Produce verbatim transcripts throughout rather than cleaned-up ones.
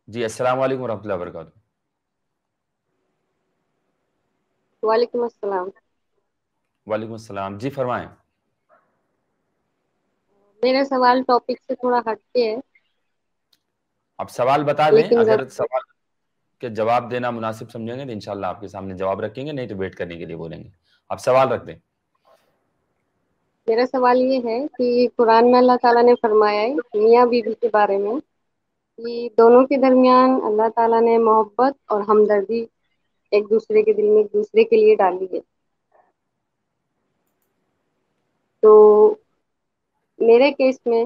جی السلام علیکم ورحمۃ اللہ وبرکاتہ. وعلیکم السلام. وعلیکم السلام. جی فرمائیں. میرا سوال ٹاپک سے تھوڑا ہٹ کے ہے آپ سوال بتا دیں, لیکن اگر ضرور. سوال کے جواب دینا مناسب سمجھیں گے تو انشاءاللہ آپ کے سامنے جواب رکھیں گے, نہیں تو ویٹ کرنے کے لیے بولیں گے. آپ سوال رکھ دیں. میرا سوال یہ ہے کہ قرآن میں اللہ تعالیٰ نے فرمایا ہے میاں بیوی کے بارے میں کہ دونوں کے درمیان اللہ تعالیٰ نے محبت اور ہمدردی ایک دوسرے کے دل میں ایک دوسرے کے لیے ڈالی ہے. تو میرے کیس میں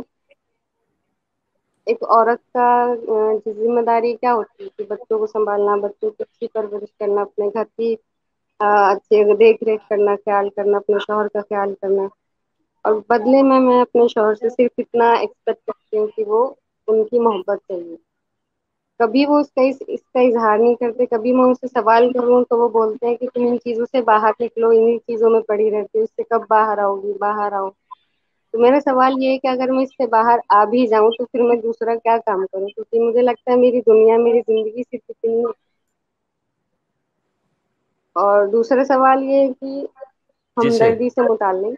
ایک عورت کا ذمہ داری کیا ہوتی ہے کہ بچوں کو سنبھالنا, بچوں کی اچھی پرورش کرنا, اپنے گھر کی اچھے دیکھ ریکھ کرنا, خیال کرنا, اپنے شوہر کا خیال کرنا. اور بدلے میں میں اپنے شوہر سے صرف اتنا ایکسپیکٹ کرتی ہوں کہ وہ ان کی محبت چاہیے. کبھی وہ اس کا اس کا اظہار نہیں کرتے. کبھی میں ان سے سوال کروں تو وہ بولتے ہیں کہ تم ان چیزوں سے باہر نکلو, انہیں چیزوں میں پڑی رہتی ہو, اس سے کب باہر آؤ گی, باہر آؤ. تو میرا سوال یہ ہے کہ اگر میں اس سے باہر آ بھی جاؤں تو پھر میں دوسرا کیا کام کروں, کیونکہ مجھے لگتا ہے میری دنیا, میری زندگی صرف اتنی. اور دوسرا سوال یہ ہے کہ جی شیخ. ہمدردی سے متعلق.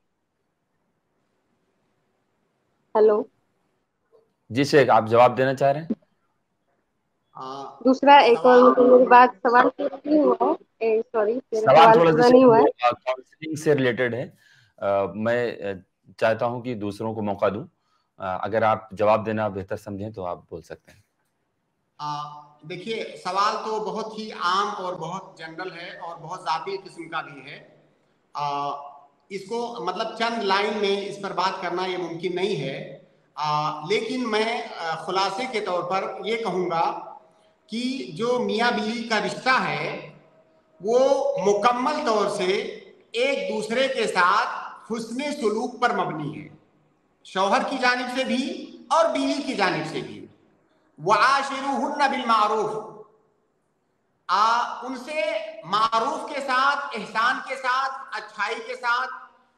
ہلو. جی شیخ, آپ جواب دینا چاہ رہے ہیں؟ دوسرا ایک اور سوال میری بات سوال پورا نہیں ہوا ہے, سوری میرا سوال سوال تھوڑا سا پورا نہیں شیخ ہوا وہ ہے. کاؤنسلنگ سے ریلیٹڈ ہے. میں چاہتا ہوں کہ دوسروں کو موقع دوں. اگر آپ جواب دینا بہتر سمجھیں تو آپ بول سکتے ہیں. دیکھیے, سوال تو بہت ہی عام اور بہت جنرل ہے اور بہت ذاتی قسم کا بھی ہے. اس کو مطلب چند لائن میں اس پر بات کرنا یہ ممکن نہیں ہے. آ, لیکن میں خلاصے کے طور پر یہ کہوں گا کہ جو میاں بیوی کا رشتہ ہے وہ مکمل طور سے ایک دوسرے کے ساتھ حسن سلوک پر مبنی ہے, شوہر کی جانب سے بھی اور بیوی کی جانب سے بھی. وعاشروہن بالمعروف, ان سے معروف کے ساتھ, احسان کے ساتھ, اچھائی کے ساتھ,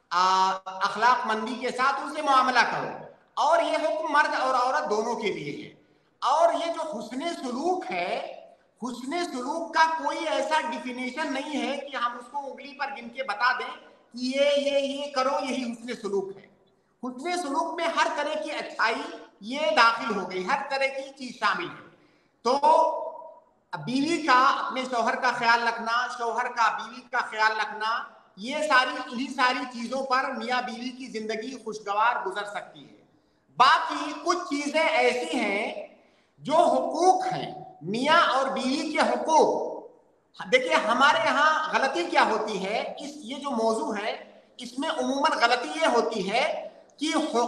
اخلاق مندی کے ساتھ ان سے معاملہ کرو. اور یہ حکم مرد اور عورت دونوں کے لیے ہے. اور یہ جو حسن سلوک ہے, حسن سلوک کا کوئی ایسا ڈیفینیشن نہیں ہے کہ ہم اس کو انگلی پر گن کے بتا دیں کہ یہ یہ یہ کرو یہی حسن سلوک ہے. حسن سلوک میں ہر طرح کی اچھائی یہ داخل ہو گئی, ہر طرح کی چیز شامل ہے. تو بیوی کا اپنے شوہر کا خیال رکھنا, شوہر کا بیوی کا خیال رکھنا, یہ ساری انہی ساری چیزوں پر میاں بیوی کی زندگی خوشگوار گزر سکتی ہے. باقی کچھ چیزیں ایسی ہیں جو حقوق ہیں, میاں اور بیوی کے حقوق. دیکھیے ہمارے یہاں غلطی کیا ہوتی ہے, اس یہ جو موضوع ہے اس میں عموماً غلطی یہ ہوتی ہے کہ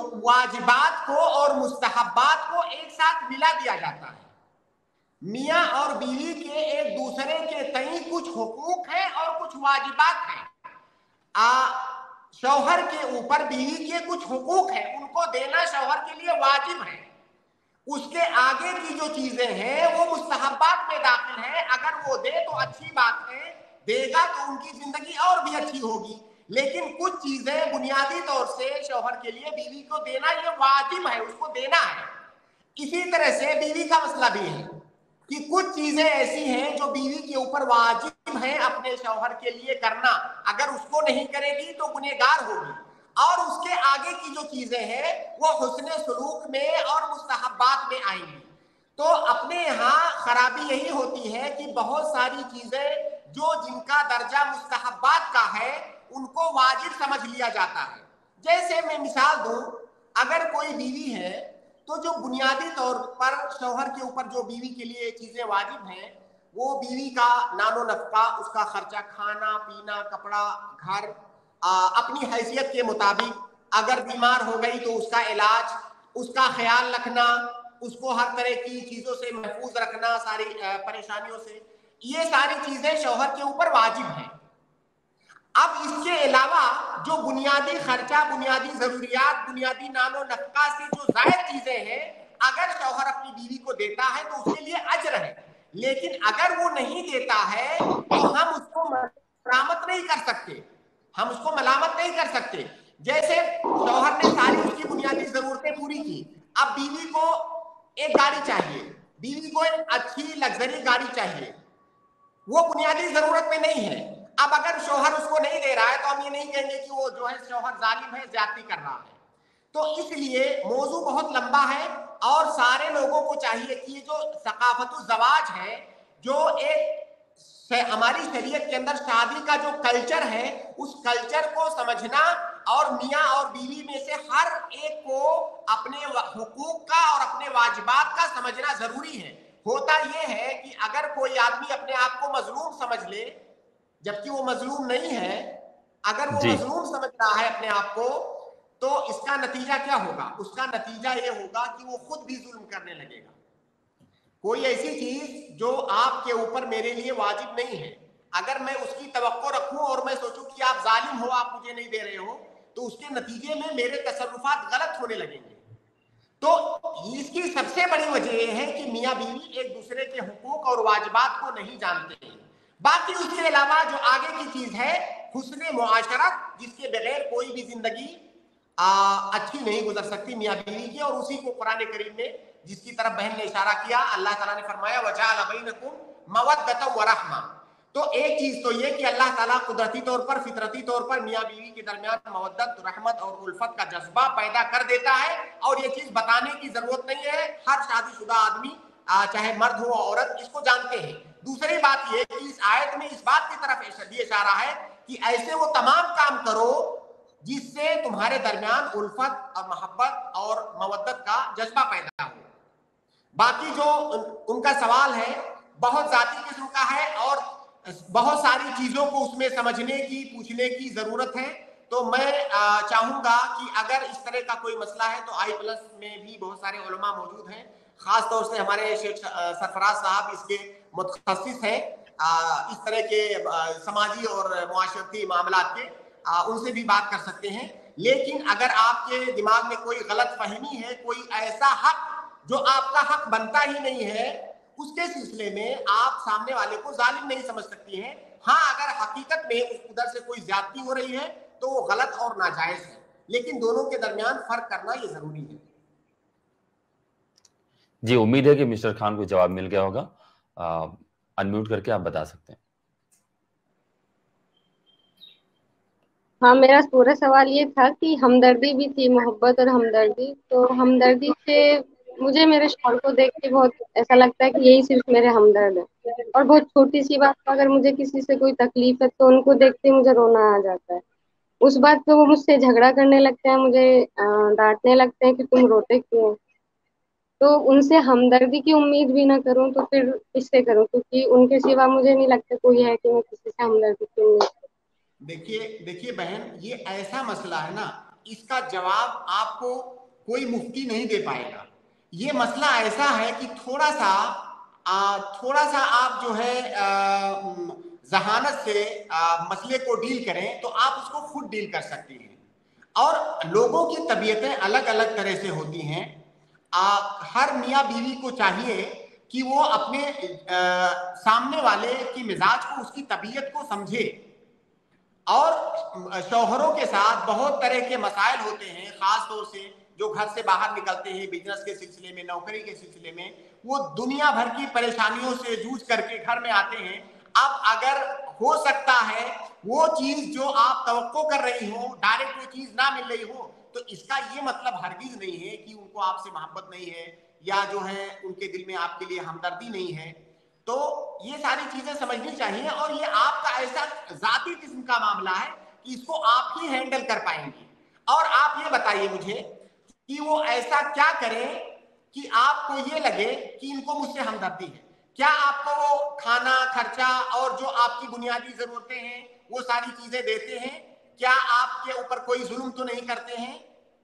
واجبات کو اور مستحبات کو ایک ساتھ ملا دیا جاتا ہے. میاں اور بیوی کے ایک دوسرے کے تئیں کچھ حقوق ہیں اور کچھ واجبات ہیں. آ, شوہر کے اوپر بیوی کے کچھ حقوق ہیں, ان کو دینا شوہر کے لیے واجب ہے. اس کے آگے کی جو چیزیں ہیں وہ مستحبات میں داخل ہیں. اگر وہ دے تو اچھی بات ہے, دے گا تو ان کی زندگی اور بھی اچھی ہوگی. لیکن کچھ چیزیں بنیادی طور سے شوہر کے لیے بیوی کو دینا یہ واجب ہے, اس کو دینا ہے. اسی طرح سے بیوی کا مسئلہ بھی ہے کہ کچھ چیزیں ایسی ہیں جو بیوی کے اوپر واجب ہیں اپنے شوہر کے لیے کرنا, اگر اس کو نہیں کرے گی تو گنہگار ہوگی. اور اس کے آگے کی جو چیزیں ہیں وہ حسن سلوک میں اور مستحبات میں آئیں گی. تو اپنے یہاں خرابی یہی ہوتی ہے کہ بہت ساری چیزیں جو جن کا درجہ مستحبات کا ہے ان کو واجب سمجھ لیا جاتا ہے. جیسے میں مثال دوں, اگر کوئی بیوی ہے تو جو بنیادی طور پر شوہر کے اوپر جو بیوی کے لیے چیزیں واجب ہیں وہ بیوی کا نان و نفقہ, اس کا خرچہ, کھانا پینا, کپڑا, گھر, اپنی حیثیت کے مطابق. اگر بیمار ہو گئی تو اس کا علاج, اس کا خیال رکھنا, اس کو ہر طرح کی چیزوں سے محفوظ رکھنا, ساری پریشانیوں سے, یہ ساری چیزیں شوہر کے اوپر واجب ہیں. اب اس کے علاوہ جو بنیادی خرچہ, بنیادی ضروریات, بنیادی نان و نفقہ سے جو زائد چیزیں ہیں اگر شوہر اپنی بیوی کو دیتا ہے تو اس کے لیے اجر ہے. لیکن اگر وہ نہیں دیتا ہے تو ہم اس کو ملامت نہیں کر سکتے, ہم اس کو ملامت نہیں کر سکتے. جیسے شوہر نے ساری اس کی بنیادی ضرورتیں پوری کی, اب بیوی کو ایک گاڑی چاہیے, بیوی کو ایک اچھی لگژری گاڑی چاہیے، وہ بنیادی ضرورت میں نہیں ہے. اب اگر شوہر اس کو نہیں دے رہا ہے تو ہم یہ نہیں کہیں گے کہ وہ جو ہے شوہر ظالم ہے، زیادتی کر رہا ہے. تو اس لیے موضوع بہت لمبا ہے اور سارے لوگوں کو چاہیے کہ یہ جو ثقافت الزواج ہے، جو ایک ہماری شریعت کے اندر شادی کا جو کلچر ہے، اس کلچر کو سمجھنا اور میاں اور بیوی میں سے ہر ایک کو اپنے حقوق کا اور اپنے واجبات کا سمجھنا ضروری ہے. ہوتا یہ ہے کہ اگر کوئی آدمی اپنے آپ کو مظلوم سمجھ لے جبکہ وہ مظلوم نہیں ہے، اگر وہ جی مظلوم سمجھ رہا ہے اپنے آپ کو، تو اس کا نتیجہ کیا ہوگا؟ اس کا نتیجہ یہ ہوگا کہ وہ خود بھی ظلم کرنے لگے گا. کوئی ایسی چیز جو آپ کے اوپر میرے لیے واجب نہیں ہے، اگر میں اس کی توقع رکھوں اور میں سوچوں کہ آپ ظالم ہو، آپ مجھے نہیں دے رہے ہو، تو اس کے نتیجے میں میرے تصرفات غلط ہونے لگیں گے. تو اس کی سب سے بڑی وجہ یہ ہے کہ میاں بیوی ایک دوسرے کے حقوق اور واجبات کو نہیں جانتے ہیں. باقی اس کے علاوہ جو آگے کی چیز ہے حسن معاشرت، جس کے بغیر کوئی بھی زندگی اچھی نہیں گزر سکتی میاں بیوی کی، اور اسی کو قرآن کریم میں جس کی طرف بہن نے اشارہ کیا، اللہ تعالیٰ نے فرمایا وَجَعَلَ بَيْنَكُمْ مَوَدَّةً وَرَحْمَةً. تو ایک چیز تو یہ کہ اللہ تعالیٰ قدرتی طور پر فطرتی طور پر میاں بیوی کے درمیان مودت، رحمت اور الفت کا جذبہ پیدا کر دیتا ہے، اور یہ چیز بتانے کی ضرورت نہیں ہے، ہر شادی شدہ آدمی چاہے مرد ہو عورت اس کو جانتے ہیں. دوسری بات یہ کہ اس آیت میں اس بات کی طرف بھی اشارہ ہے کہ ایسے وہ تمام کام کرو جس سے تمہارے درمیان الفت اور محبت اور مودت کا جذبہ پیدا ہو. باقی جو ان کا سوال ہے بہت ذاتی قسم کا ہے اور بہت ساری چیزوں کو اس میں سمجھنے کی پوچھنے کی ضرورت ہے. تو میں چاہوں گا کہ اگر اس طرح کا کوئی مسئلہ ہے تو آئی پلس میں بھی بہت سارے علماء موجود ہیں، خاص طور سے ہمارے شیخ سرفراز صاحب اس کے متخصص ہیں، اس طرح کے سماجی اور معاشرتی معاملات کے، ان سے بھی بات کر سکتے ہیں. لیکن اگر آپ کے دماغ میں کوئی غلط فہمی ہے، کوئی ایسا حق جو آپ کا حق بنتا ہی نہیں ہے، اس کے سلسلے میں آپ سامنے والے کو ظالم نہیں سمجھ سکتی ہیں. ہاں اگر حقیقت میں اس ادھر سے کوئی زیادتی ہو رہی ہے تو وہ غلط اور ناجائز ہے، لیکن دونوں کے درمیان فرق کرنا یہ ضروری ہے. جی امید ہے کہ مسٹر خان کو جواب مل گیا ہوگا. انمیوٹ کر کے آپ بتا سکتے ہیں. ہاں میرا پورا سوال یہ تھا کہ ہمدردی بھی تھی، محبت اور ہمدردی. تو ہمدردی سے مجھے میرے شوہر کو دیکھ کے بہت ایسا لگتا ہے کہ یہی صرف میرے ہمدرد ہے، اور بہت چھوٹی سی بات اگر مجھے کسی سے کوئی تکلیف ہے تو ان کو دیکھتے مجھے رونا آ جاتا ہے. اس بات پہ وہ مجھ سے جھگڑا کرنے لگتے ہیں، مجھے ڈانٹنے لگتے ہیں کہ تم روتے کیوں. تو ان سے ہمدردی کی امید بھی نہ کروں تو پھر کس سے کروں، کیونکہ ان کے سوا مجھے نہیں لگتا کوئی ہے کہ میں کسی سے ہمدردی کی امید کروں. دیکھیے دیکھیے بہن، یہ ایسا مسئلہ ہے نا، اس کا جواب آپ کو کوئی مفتی نہیں دے پائے گا. یہ مسئلہ ایسا ہے کہ تھوڑا سا تھوڑا سا آپ جو ہے ذہانت سے مسئلے کو ڈیل کریں تو آپ اس کو خود ڈیل کر سکتی ہیں. اور لوگوں کی طبیعتیں الگ الگ طرح سے ہوتی ہیں. ہر میاں بیوی کو چاہیے کہ وہ اپنے سامنے والے کی مزاج کو، اس کی طبیعت کو سمجھے. اور شوہروں کے ساتھ بہت طرح کے مسائل ہوتے ہیں، خاص طور سے جو گھر سے باہر نکلتے ہیں بزنس کے سلسلے میں، نوکری کے سلسلے میں، وہ دنیا بھر کی پریشانیوں سے جوجھ کر کے گھر میں آتے ہیں. اب اگر ہو سکتا ہے وہ چیز جو آپ توقع کر رہی ہو ڈائریکٹ وہ چیز نہ مل رہی ہو، تو اس کا یہ مطلب ہرگز نہیں ہے کہ ان کو آپ سے محبت نہیں ہے یا جو ہے ان کے دل میں آپ کے لیے ہمدردی نہیں ہے. تو یہ ساری چیزیں سمجھنی چاہیے، اور یہ آپ کا ایسا ذاتی قسم کا معاملہ ہے کہ اس کو آپ ہی ہینڈل کر پائیں گے. اور آپ یہ بتائیے مجھے کہ وہ ایسا کیا کریں کہ آپ کو یہ لگے کہ ان کو مجھ سے ہمدردی ہے. کیا آپ کو وہ کھانا خرچہ اور جو آپ کی بنیادی ضرورتیں ہیں وہ ساری چیزیں دیتے ہیں؟ کیا آپ کے اوپر کوئی ظلم تو نہیں کرتے ہیں؟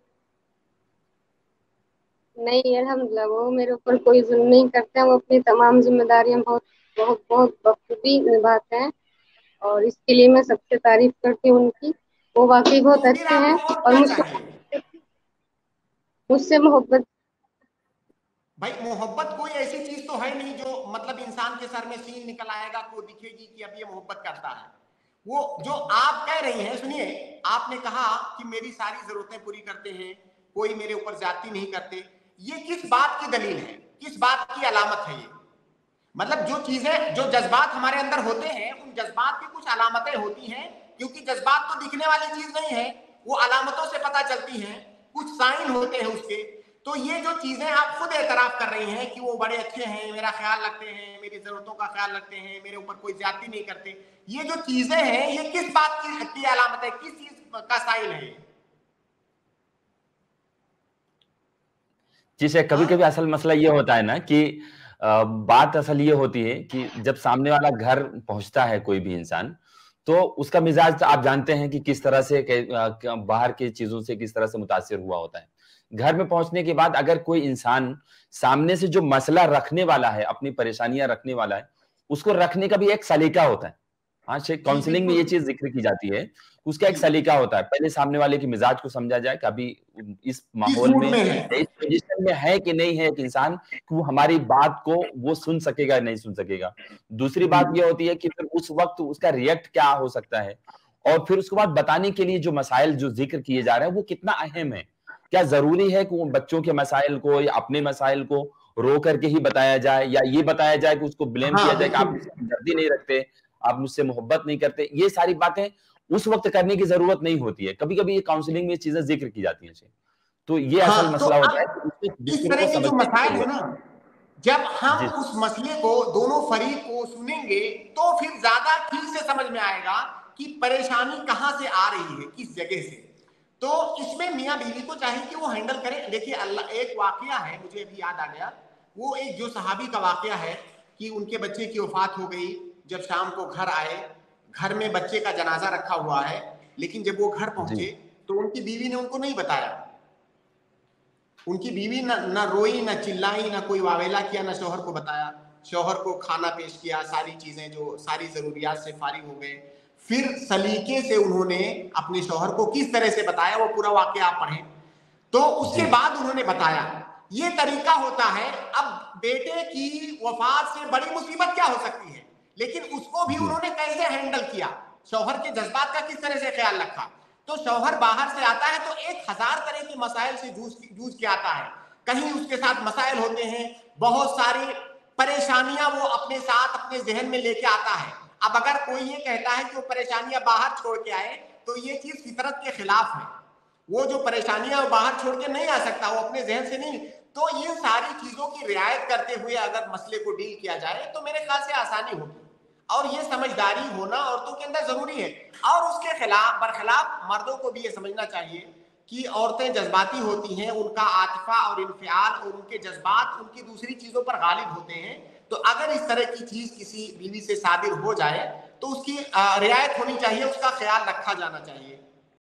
نہیں الحمدللہ، وہ میرے اوپر کوئی ظلم نہیں کرتے ہیں. وہ اپنی تمام ذمہ داریاں بہت بہت بہت بخوبی نبھاتے ہیں، اور اس کے لیے میں سب سے تعریف کرتی ہوں ان کی. وہ واقعی بہت تو پھر اچھے آپ ہیں کو اور اور کیا مجھ سے چاہیے؟ مجھ سے محبت. بھائی محبت کوئی ایسی چیز تو ہے نہیں جو مطلب انسان کے سر میں سین نکل آئے گا تو دکھے گی کہ اب یہ محبت کرتا ہے. وہ جو آپ کہہ رہی ہیں، سنیے، آپ نے کہا کہ میری ساری ضرورتیں پوری کرتے ہیں، کوئی میرے اوپر زیادتی نہیں کرتے. یہ کس بات کی دلیل ہے؟ किस बात की अलामत है ये? मतलब जो चीजें, जो जज्बात हमारे अंदर होते हैं, उन जज्बात की कुछ अलामतें होती हैं, क्योंकि जज्बात तो दिखने वाली चीज नहीं है, वो अलामतों से पता चलती हैं, कुछ साइन होते हैं उसके। तो ये जो चीजें आप खुद एतराफ कर रही हैं कि वो बड़े अच्छे हैं, मेरा ख्याल रखते हैं, मेरी जरूरतों का ख्याल रखते हैं, मेरे ऊपर कोई ज्यादती नहीं करते, ये जो चीजें हैं ये किस बात की, की अलामत है, किस चीज का साइन है? जिसे कभी कभी असल मसला ये होता है ना कि आ, बात असल ये होती है कि जब सामने वाला घर पहुंचता है कोई भी इंसान, तो उसका मिजाज तो आप जानते हैं कि किस तरह से बाहर की चीजों से किस तरह से मुतासिर हुआ होता है। घर में पहुंचने के बाद अगर कोई इंसान सामने से जो मसला रखने वाला है, अपनी परेशानियां रखने वाला है, उसको रखने का भी एक सलीका होता है। हाँ, काउंसलिंग में ये चीज जिक्र की जाती है, उसका एक सलीका होता है। पहले सामने वाले की मिजाज को समझा जाए कि अभी इस माहौल में, इस पोजीशन में है कि नहीं है एक इंसान कि वो हमारी बात को वो सुन सकेगा या नहीं सुन सकेगा। दूसरी बात ये होती है कि फिर उस वक्त उसका रिएक्ट क्या हो सकता है, और फिर उसके बाद बताने के लिए जो मसाइल जो जिक्र किए जा रहे हैं वो कितना अहम है। क्या जरूरी है कि बच्चों के मसाइल को या अपने मसाइल को रो करके ही बताया जाए, या ये बताया जाए कि उसको ब्लेम हाँ, किया जाए कि आप मुझसे हमदर्दी नहीं रखते, आप मुझसे मोहब्बत नहीं करते। ये सारी बातें उस वक्त करने की जरूरत नहीं होती है। कभी कभी ये काउंसलिंग में चीजें जिक्र की जाती हैं। तो ये हाँ, असल मसला तो होता है। इस तरह के जो मसाइल है ना, जब हम उस मसले को दोनों फरीक को सुनेंगे तो फिर ज्यादा ठीक से समझ में आएगा कि परेशानी कहां से आ रही है, किस जगह से। तो इसमें मियां बीवी को चाहिए कि वो हैंडल करें। देखिए, अल्लाह, एक वाकया है मुझे अभी याद आ गया, वो एक जो सहाबी का वाकया है कि उनके बच्चे की वफात हो गई। जब शाम को घर आए, घर में बच्चे का जनाजा रखा हुआ है, लेकिन जब वो घर पहुंचे तो उनकी बीवी ने उनको नहीं बताया। उनकी बीवी न, न रोई, न चिल्लाई, न कोई वावेला किया, न शौहर को बताया। शौहर को खाना पेश किया, सारी चीजें जो सारी जरूरियात से फारिग हो गए। फिर सलीके से उन्होंने अपने शौहर को किस तरह से बताया, वो पूरा वाकया आप पढ़ें। तो उसके बाद उन्होंने बताया। ये तरीका होता है। अब बेटे की वफात से बड़ी मुसीबत क्या हो सकती है, लेकिन उसको भी उन्होंने कैसे हैंडल किया, शौहर के जज्बात का किस तरह से ख्याल रखा। तो शौहर बाहर से आता है तो एक हजार तरह के मसाइल से जूझ जूझ के आता है। कहीं उसके साथ मसाइल होते हैं, बहुत सारी परेशानियां वो अपने साथ अपने जहन में लेके आता है। अब अगर कोई ये कहता है कि वो परेशानियां बाहर छोड़ के आए, तो ये चीज फितरत के खिलाफ है। वो जो परेशानियां बाहर छोड़ के नहीं आ सकता, वो अपने जहन से नहीं। तो ये सारी चीजों की रियायत करते हुए अगर मसले को डील किया जाए तो मेरे ख्याल से आसानी होगी। और ये समझदारी होना औरतों के अंदर जरूरी है। और उसके खिलाफ बरखिलाफ मर्दों को भी ये समझना चाहिए कि औरतें जज्बाती होती हैं, उनका आतिफा और इन्फियाल और उनके जज्बात उनकी दूसरी चीजों पर गालिब होते हैं। तो अगर इस तरह की चीज किसी बीवी से सादिर हो जाए तो उसकी रियायत होनी चाहिए, उसका ख्याल रखा जाना चाहिए।